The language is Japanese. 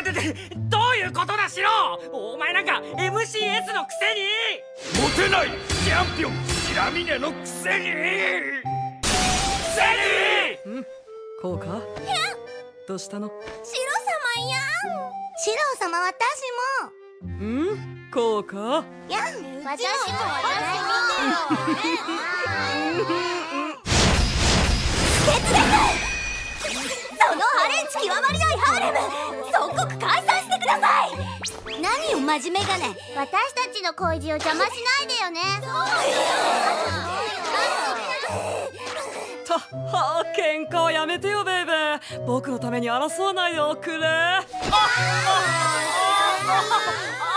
どういうことだシロ。お前なんか MCS のくせにモテないチャンピオン白峰のくせにこうか。どうしたの？ シロ様やん。シロ様私も。 こうか。 やん。私もそのハレンチ極まりないハーレム即刻解散してください。何よ真面目がね。私たちの恋路を邪魔しないでよね。 喧嘩はやめてよベイベー。僕のために争わないでおくれ。